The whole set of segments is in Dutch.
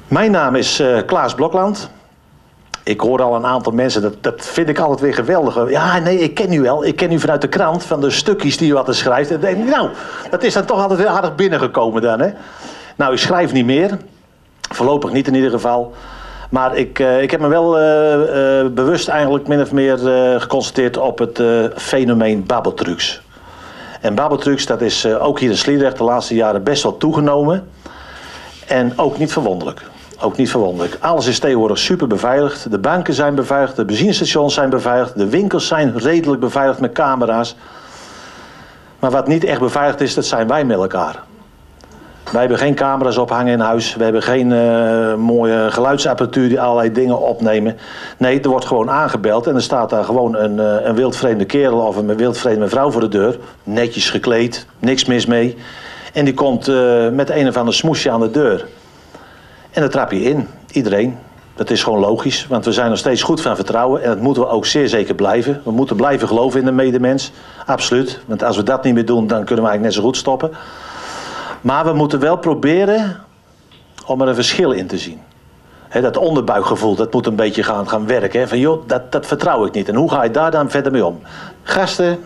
Mijn naam is Klaas Blokland. Ik hoor al een aantal mensen, dat vind ik altijd weer geweldig. Ja, nee, ik ken u wel. Ik ken u vanuit de krant, van de stukjes die u altijd schrijft. En denk, nou, dat is dan toch altijd weer aardig binnengekomen dan, hè? Nou, ik schrijf niet meer. Voorlopig niet in ieder geval. Maar ik heb me wel bewust eigenlijk min of meer geconstateerd op het fenomeen babbeltrucs. En babbeltrucs, dat is ook hier in Sliedrecht de laatste jaren best wel toegenomen. En ook niet verwonderlijk. Ook niet verwonderlijk. Alles is tegenwoordig super beveiligd. De banken zijn beveiligd, de benzinestations zijn beveiligd, de winkels zijn redelijk beveiligd met camera's. Maar wat niet echt beveiligd is, dat zijn wij met elkaar. Wij hebben geen camera's ophangen in huis. We hebben geen mooie geluidsapparatuur die allerlei dingen opnemen. Nee, er wordt gewoon aangebeld en er staat daar gewoon een wildvreemde kerel of een wildvreemde vrouw voor de deur. Netjes gekleed, niks mis mee. En die komt met een of ander smoesje aan de deur. En dan trap je in, iedereen. Dat is gewoon logisch, want we zijn nog steeds goed van vertrouwen. En dat moeten we ook zeer zeker blijven. We moeten blijven geloven in de medemens, absoluut. Want als we dat niet meer doen, dan kunnen we eigenlijk net zo goed stoppen. Maar we moeten wel proberen om er een verschil in te zien. He, dat onderbuikgevoel, dat moet een beetje gaan werken. He. Van joh, dat vertrouw ik niet. En hoe ga je daar dan verder mee om? Gasten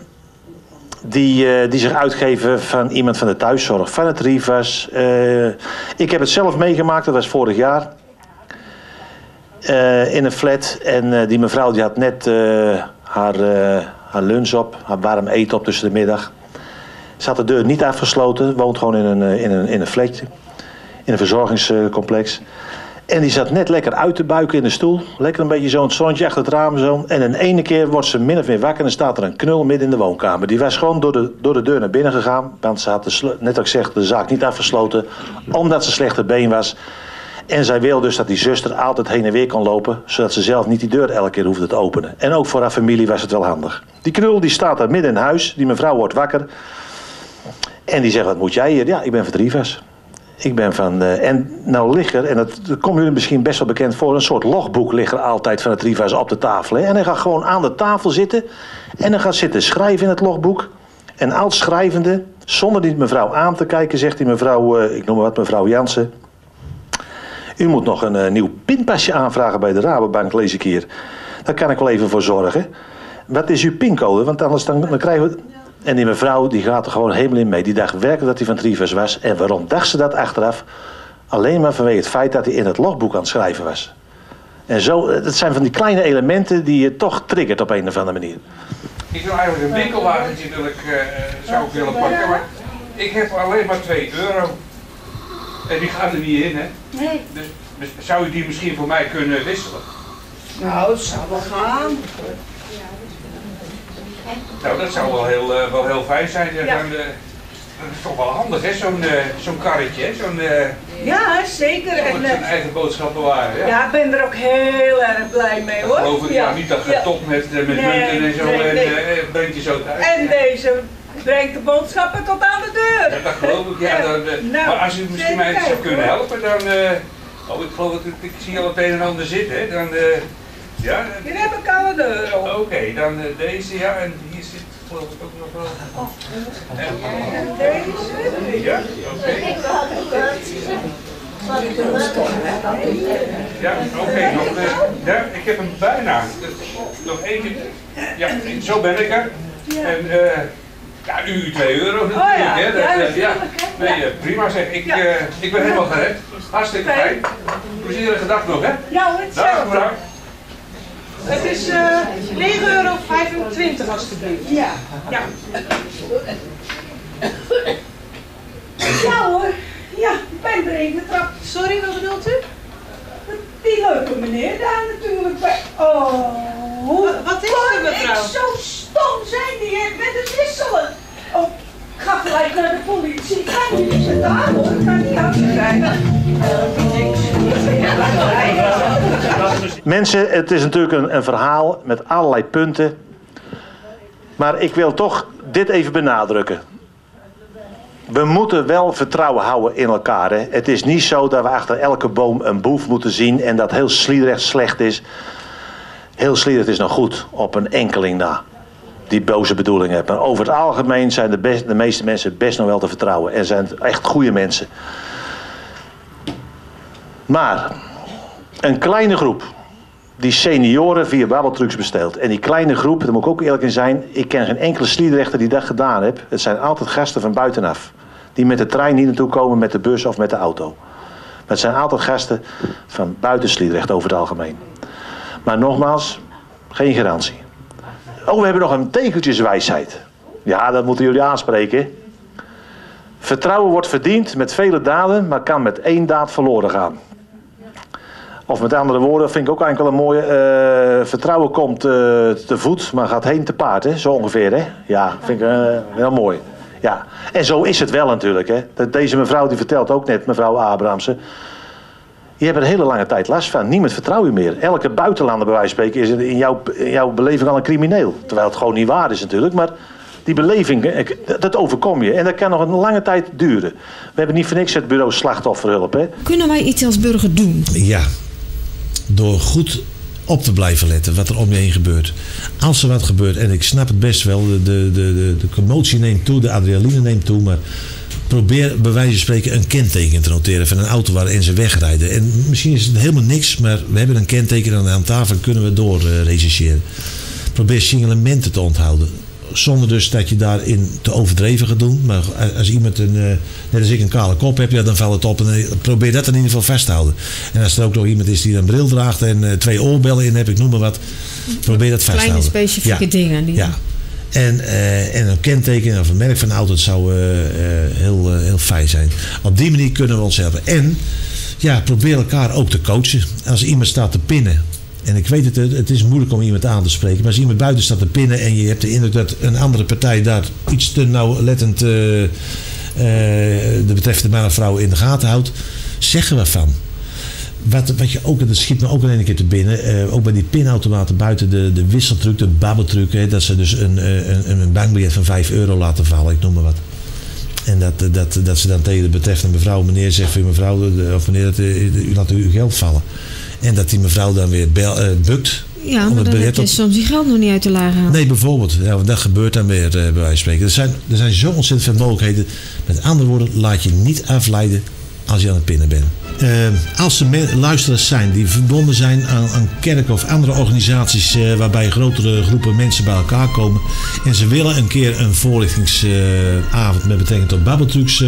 die zich uitgeven van iemand van de thuiszorg, van het Rivas. Ik heb het zelf meegemaakt, dat was vorig jaar. In een flat. En die mevrouw die had net haar lunch op, haar warm eten op tussen de middag. Ze had de deur niet afgesloten, woont gewoon in een flatje, in een verzorgingscomplex. En die zat net lekker uit te buiken in de stoel. Lekker een beetje zo'n zonnetje achter het raam zo. En in ene keer wordt ze min of meer wakker en staat er een knul midden in de woonkamer. Die was gewoon door de deur naar binnen gegaan. Want ze had net als ik zeg, de zaak niet afgesloten. Omdat ze slechter been was. En zij wil dus dat die zuster altijd heen en weer kon lopen. Zodat ze zelf niet die deur elke keer hoefde te openen. En ook voor haar familie was het wel handig. Die knul die staat daar midden in huis. Die mevrouw wordt wakker. En die zegt, wat moet jij hier? Ja, ik ben van het Rivas. Ik ben van... en nou ligt er, en dat komt jullie misschien best wel bekend voor... een soort logboek ligt er altijd van het Rivas op de tafel. Hè? En hij gaat gewoon aan de tafel zitten... en dan gaat zitten schrijven in het logboek. En als schrijvende, zonder die mevrouw aan te kijken... zegt die mevrouw, ik noem maar wat, mevrouw Jansen... u moet nog een nieuw pinpasje aanvragen bij de Rabobank, lees ik hier. Daar kan ik wel even voor zorgen. Wat is uw pincode? Want anders dan krijgen we... En die mevrouw die gaat er gewoon helemaal in mee. Die dacht werkelijk dat hij van het Rivas was. En waarom dacht ze dat achteraf? Alleen maar vanwege het feit dat hij in het logboek aan het schrijven was. En zo, dat zijn van die kleine elementen die je toch triggert op een of andere manier. Ik wil eigenlijk een winkelwagentje zou ik willen pakken, maar ik heb alleen maar €2. En die gaat er niet in, hè? Nee. Dus zou u die misschien voor mij kunnen wisselen? Nou, het zou wel gaan. Nou, dat zou wel heel fijn zijn. Ja. Dat is toch wel handig, hè, zo'n karretje, hè? Ja, zeker. En zijn eigen boodschappenwagen. Ja. Ja, ik ben er ook heel erg blij mee, hoor. Geloof ik, ja, niet dat getopt met munten en zo en brengt je zo thuis. En deze brengt de boodschappen tot aan de deur. Ja, dat geloof ik, ja. Nou, maar als u misschien mij zou kunnen helpen, dan... ik geloof dat ik zie al het een en ander zitten, hè. Dan... ja, hier heb ik al €1. Oké, dan deze, ja, en hier zit geloof ik ook nog wel. En deze? Ja, oké. Ja, oké, ja, ik heb hem bijna. Nog één keer. Ja, zo ben ik er. En ja, u €2 natuurlijk, hè. Ja, nee, prima zeg. Ik ben helemaal gered. Hartstikke fijn. Plezierige dag nog, hè. Ja, dag, mevrouw. Het is €9,25 alstublieft. Ja. Ja. Ja hoor. Ja, ik ben erin getrapt. Sorry, wat bedoelt u? Die leuke meneer daar natuurlijk bij. Oh. Wat is er, mevrouw? Ik zo stom zijn die met het wisselen. Oh, ik ga gelijk naar de politie. Ik ga niet eens daar hoor. Ik ga niet achter zijn. Mensen, het is natuurlijk een verhaal met allerlei punten. Maar ik wil toch dit even benadrukken. We moeten wel vertrouwen houden in elkaar. Hè? Het is niet zo dat we achter elke boom een boef moeten zien en dat heel Sliedrecht slecht is. Heel Sliedrecht is nog goed op een enkeling na. Die boze bedoelingen hebben. Maar over het algemeen zijn de meeste mensen best nog wel te vertrouwen. En zijn het echt goede mensen. Maar een kleine groep die senioren via babbeltrucs bestelt. En die kleine groep, daar moet ik ook eerlijk in zijn, ik ken geen enkele Sliedrechter die dat gedaan heeft. Het zijn altijd gasten van buitenaf. Die met de trein hier naartoe komen, met de bus of met de auto. Maar het zijn altijd gasten van buiten Sliedrecht over het algemeen. Maar nogmaals, geen garantie. Oh, we hebben nog een tegeltjeswijsheid. Ja, dat moeten jullie aanspreken. Vertrouwen wordt verdiend met vele daden, maar kan met 1 daad verloren gaan. Of met andere woorden, vind ik ook eigenlijk wel een mooie. Vertrouwen komt te voet, maar gaat heen te paard, hè? Zo ongeveer, hè? Ja, vind ik heel mooi. Ja. En zo is het wel natuurlijk, hè? Deze mevrouw die vertelt ook net, mevrouw Abrahamsen. Je hebt er een hele lange tijd last van. Niemand vertrouwt je meer. Elke buitenlander, bij wijze van spreken, is in jouw beleving al een crimineel. Terwijl het gewoon niet waar is natuurlijk, maar die beleving, dat overkom je. En dat kan nog een lange tijd duren. We hebben niet voor niks het bureau slachtofferhulp, hè? Kunnen wij iets als burger doen? Ja, door goed op te blijven letten wat er om je heen gebeurt. Als er wat gebeurt, en ik snap het best wel, de commotie neemt toe, de adrenaline neemt toe, maar probeer bij wijze van spreken een kenteken te noteren van een auto waarin ze wegrijden. En misschien is het helemaal niks, maar we hebben een kenteken en aan tafel kunnen we door rechercheren. Probeer signalementen te onthouden. Zonder dus dat je daarin te overdreven gaat doen. Maar als iemand net als ik een kale kop heb, ja, dan valt het op. En probeer dat in ieder geval vast te houden. En als er ook nog iemand is die een bril draagt en 2 oorbellen in heb, ik noem maar wat. Probeer dat vast te houden. Kleine specifieke dingen. Ja. En een kenteken of een merk van een auto, dat zou heel fijn zijn. Op die manier kunnen we ons helpen. En ja, probeer elkaar ook te coachen. Als iemand staat te pinnen. En ik weet het is moeilijk om iemand aan te spreken. Maar als iemand buiten staat te pinnen en je hebt de indruk dat een andere partij daar iets te nauwlettend de betreffende man of vrouw in de gaten houdt, zeg er wat van. Wat je ook, dat schiet me ook in één keer te binnen, ook bij die pinautomaten buiten de wisseltruc, de babbeltruc, dat ze dus een bankbiljet van €5 laten vallen, ik noem maar wat. En dat ze dan tegen de betreffende mevrouw, meneer zegt voor mevrouw, of meneer, u laat uw geld vallen. En dat die mevrouw dan weer bukt. Ja, maar dan heb je soms die geld nog niet uit de laag halen. Nee, bijvoorbeeld. Ja, want dat gebeurt dan weer bij wijze van spreken. Er zijn zo ontzettend veel mogelijkheden. Met andere woorden, laat je niet afleiden als je aan het pinnen bent. Als er luisteraars zijn die verbonden zijn aan kerken of andere organisaties waarbij grotere groepen mensen bij elkaar komen en ze willen een keer een voorlichtingsavond met betrekking tot babbeltrucs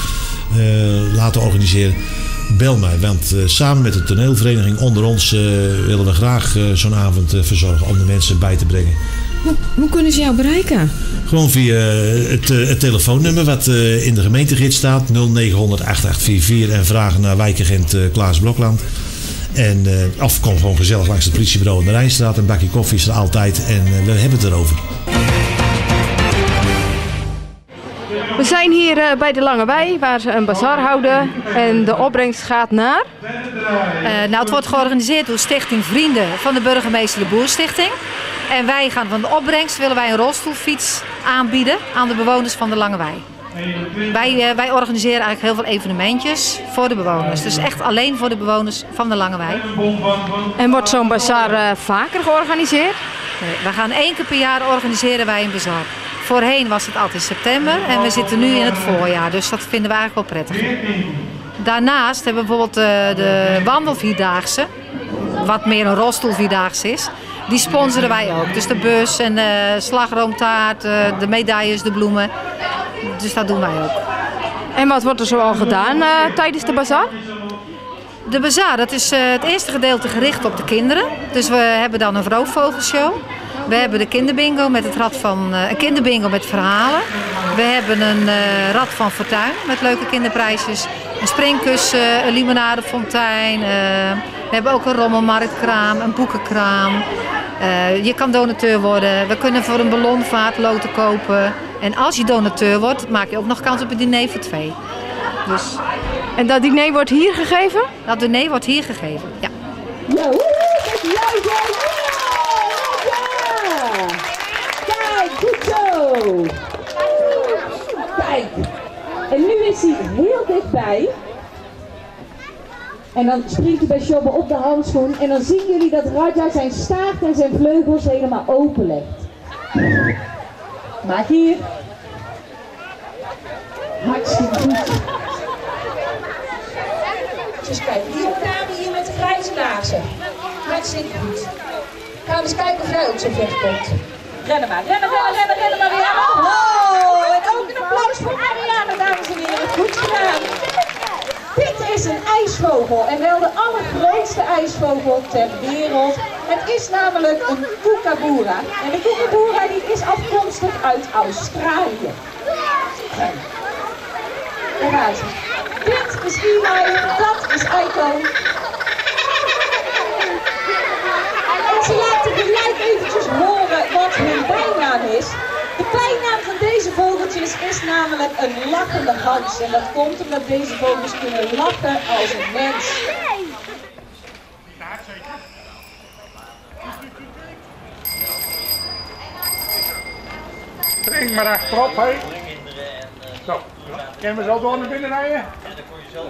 laten organiseren, bel mij, want samen met de toneelvereniging onder ons willen we graag zo'n avond verzorgen om de mensen bij te brengen. Hoe kunnen ze jou bereiken? Gewoon via het telefoonnummer wat in de gemeentegids staat, 0900 8844 en vragen naar wijkagent Klaas Blokland. En, of kom gewoon gezellig langs het politiebureau in de Rijnstraat, een bakje koffie is er altijd en we hebben het erover. We zijn hier bij de Lange Wei, waar ze een bazaar houden en de opbrengst gaat naar? Het wordt georganiseerd door Stichting Vrienden van de Burgemeester de Boer Stichting. En wij gaan van de opbrengst willen wij een rolstoelfiets aanbieden aan de bewoners van de Lange Wei. Wij organiseren eigenlijk heel veel evenementjes voor de bewoners. Dus echt alleen voor de bewoners van de Lange Wei. En wordt zo'n bazaar vaker georganiseerd? Nee, we gaan 1 keer per jaar organiseren wij een bazaar. Voorheen was het altijd in september en we zitten nu in het voorjaar, dus dat vinden we eigenlijk wel prettig. Daarnaast hebben we bijvoorbeeld de wandelvierdaagse, wat meer een rolstoelvierdaagse is. Die sponsoren wij ook. Dus de bus en de slagroomtaart, de medailles, de bloemen. Dus dat doen wij ook. En wat wordt er zoal gedaan tijdens de bazaar? De bazaar, dat is het eerste gedeelte gericht op de kinderen. Dus we hebben dan een roofvogelshow. We hebben de kinderbingo met het rad van een kinderbingo met verhalen. We hebben een rad van fortuin met leuke kinderprijsjes. Een springkussen, een limonadefontein. We hebben ook een rommelmarktkraam, een boekenkraam. Je kan donateur worden. We kunnen voor een ballonvaart loten kopen. En als je donateur wordt, maak je ook nog kans op een diner voor 2. Dus... En dat diner wordt hier gegeven? Dat diner wordt hier gegeven, ja. Ja, kijk, goed zo. Kijk. En nu is hij heel dichtbij. En dan springt hij bij Sjobbe op de handschoen. En dan zien jullie dat Raja zijn staart en zijn vleugels helemaal openlegt. Maak hier. Hartstikke goed. Dus kijk, die jonge dame hier met de grijze laarzen. Hartstikke goed. Gaan we eens kijken of jij ook zo ver komt. Rennen maar, rennen Marianne. Oh, en ook een applaus voor Marianne, dames en heren. Goed gedaan. Dit is een ijsvogel en wel de allergrootste ijsvogel ter wereld. Het is namelijk een kookaburra. En de kookaburra die is afkomstig uit Australië. Eruit. Dit is Eli, dat is Aiko. En ze laten gelijk eventjes horen wat hun bijnaam is. De bijnaam van deze vogeltjes is namelijk een lachende hans. En dat komt omdat deze vogels kunnen lachen als een mens. Spring maar achterop, hé. Zo, kunnen we zo door naar binnen rijden? Ja, dat kon je zelf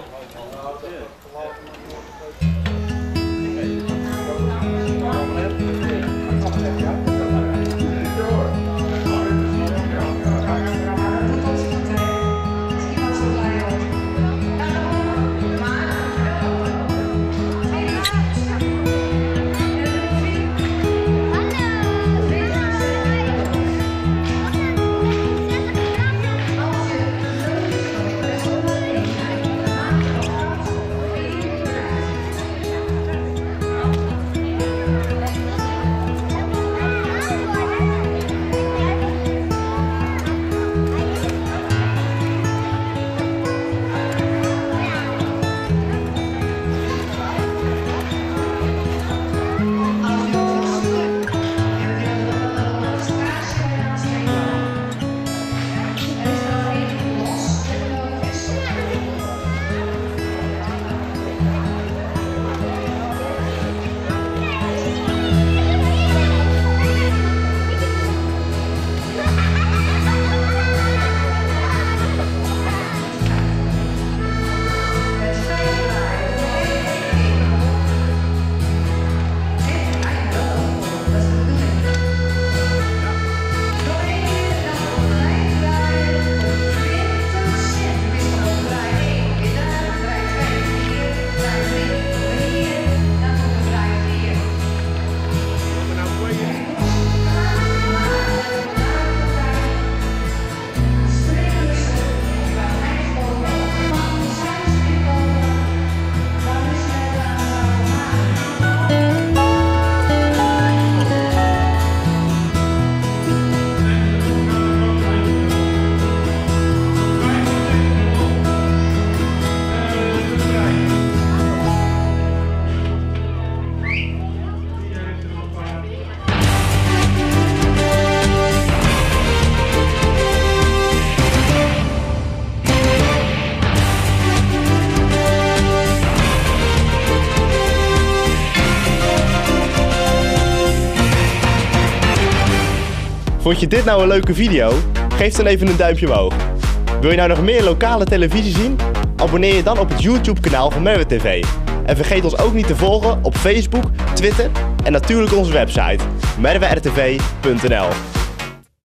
Vond je dit nou een leuke video? Geef dan even een duimpje omhoog. Wil je nou nog meer lokale televisie zien? Abonneer je dan op het YouTube kanaal van Merwe TV. En vergeet ons ook niet te volgen op Facebook, Twitter en natuurlijk onze website merwertv.nl.